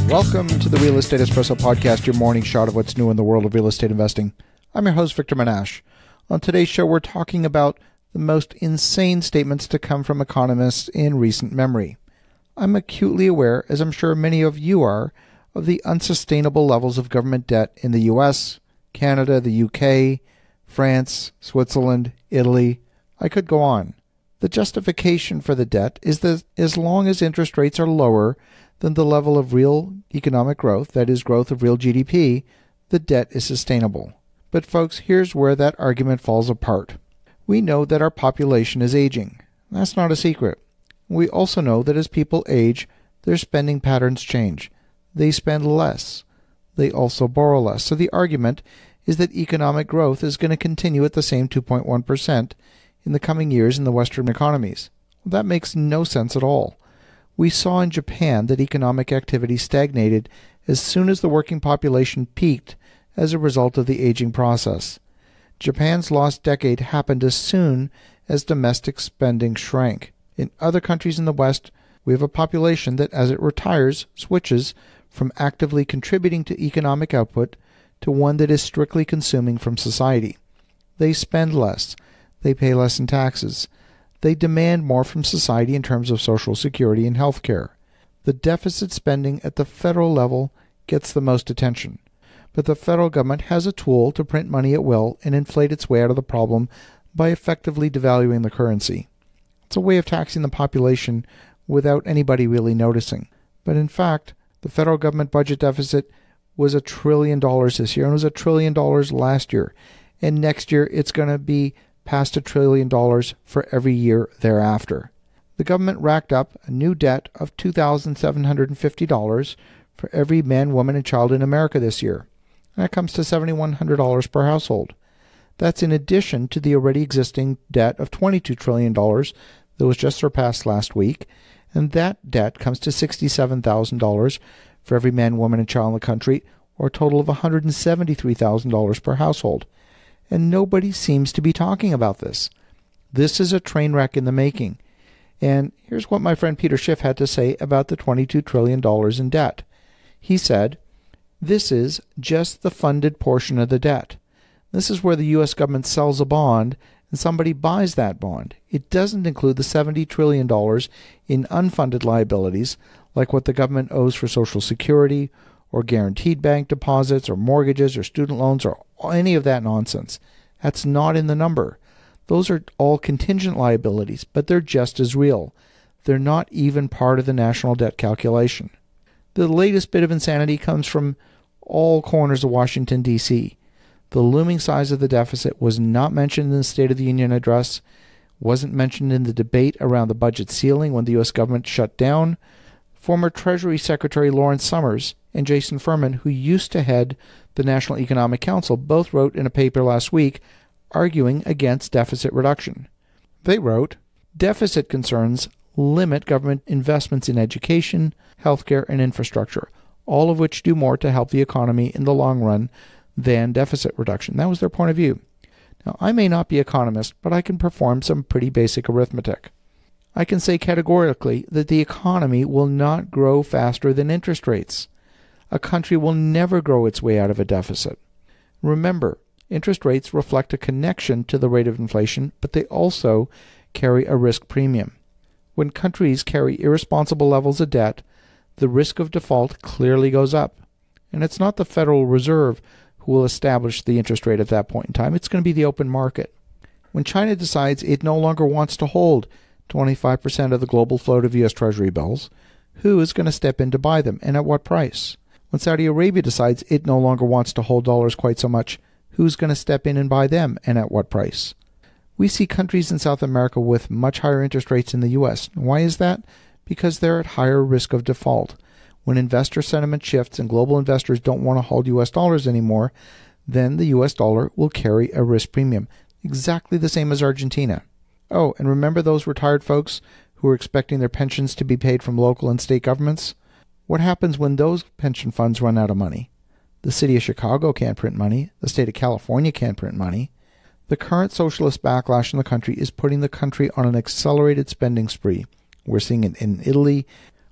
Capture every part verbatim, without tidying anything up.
Welcome to the Real Estate Espresso Podcast, your morning shot of what's new in the world of real estate investing. I'm your host, Victor Menashe. On today's show, we're talking about the most insane statements to come from economists in recent memory. I'm acutely aware, as I'm sure many of you are, of the unsustainable levels of government debt in the U S, Canada, the U K, France, Switzerland, Italy. I could go on. The justification for the debt is that as long as interest rates are lower than the level of real economic growth, that is, growth of real G D P, the debt is sustainable. But folks, here's where that argument falls apart. We know that our population is aging. That's not a secret. We also know that as people age, their spending patterns change. They spend less. They also borrow less. So the argument is that economic growth is going to continue at the same two point one percent in the coming years in the Western economies. Well, that makes no sense at all. We saw in Japan that economic activity stagnated as soon as the working population peaked as a result of the aging process. Japan's lost decade happened as soon as domestic spending shrank. In other countries in the West, we have a population that, as it retires, switches from actively contributing to economic output to one that is strictly consuming from society. They spend less. They pay less in taxes. They demand more from society in terms of social security and health care. The deficit spending at the federal level gets the most attention. But the federal government has a tool to print money at will and inflate its way out of the problem by effectively devaluing the currency. It's a way of taxing the population without anybody really noticing. But in fact, the federal government budget deficit was a trillion dollars this year and was a trillion dollars last year. And next year it's going to be past a trillion dollars for every year thereafter. The government racked up a new debt of two thousand seven hundred fifty dollars for every man, woman, and child in America this year. That comes to seven thousand one hundred dollars per household. That's in addition to the already existing debt of twenty-two trillion dollars that was just surpassed last week, and that debt comes to sixty-seven thousand dollars for every man, woman, and child in the country, or a total of one hundred seventy-three thousand dollars per household. And nobody seems to be talking about this. This is a train wreck in the making. And here's what my friend Peter Schiff had to say about the twenty-two trillion dollars in debt. He said, "This is just the funded portion of the debt. This is where the U S government sells a bond and somebody buys that bond. It doesn't include the seventy trillion dollars in unfunded liabilities, like what the government owes for Social Security, or guaranteed bank deposits, or mortgages, or student loans, or any of that nonsense. That's not in the number. Those are all contingent liabilities, but they're just as real. They're not even part of the national debt calculation." The latest bit of insanity comes from all corners of Washington, D C The looming size of the deficit was not mentioned in the State of the Union address, wasn't mentioned in the debate around the budget ceiling when the U S government shut down. Former Treasury Secretary Lawrence Summers and Jason Furman, who used to head the National Economic Council, both wrote in a paper last week arguing against deficit reduction. They wrote, "Deficit concerns limit government investments in education, healthcare, and infrastructure, all of which do more to help the economy in the long run than deficit reduction." That was their point of view. Now, I may not be an economist, but I can perform some pretty basic arithmetic. I can say categorically that the economy will not grow faster than interest rates. A country will never grow its way out of a deficit. Remember, interest rates reflect a connection to the rate of inflation, but they also carry a risk premium. When countries carry irresponsible levels of debt, the risk of default clearly goes up. And it's not the Federal Reserve who will establish the interest rate at that point in time. It's going to be the open market. When China decides it no longer wants to hold twenty-five percent of the global float of U S Treasury bills, who is going to step in to buy them, and at what price? When Saudi Arabia decides it no longer wants to hold dollars quite so much, who's going to step in and buy them, and at what price? We see countries in South America with much higher interest rates than the U S. Why is that? Because they're at higher risk of default. When investor sentiment shifts and global investors don't want to hold U S dollars anymore, then the U S dollar will carry a risk premium, exactly the same as Argentina. Oh, and remember those retired folks who are expecting their pensions to be paid from local and state governments? What happens when those pension funds run out of money? The city of Chicago can't print money. The state of California can't print money. The current socialist backlash in the country is putting the country on an accelerated spending spree. We're seeing it in Italy.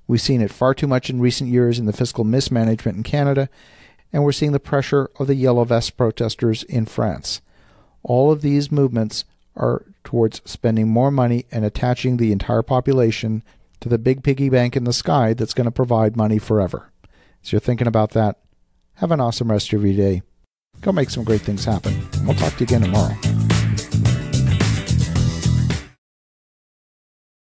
We've seen it far too much in recent years in the fiscal mismanagement in Canada, and we're seeing the pressure of the yellow vest protesters in France. All of these movements are towards spending more money and attaching the entire population to the big piggy bank in the sky that's going to provide money forever. So you're thinking about that. Have an awesome rest of your day. Go make some great things happen. We'll talk to you again tomorrow.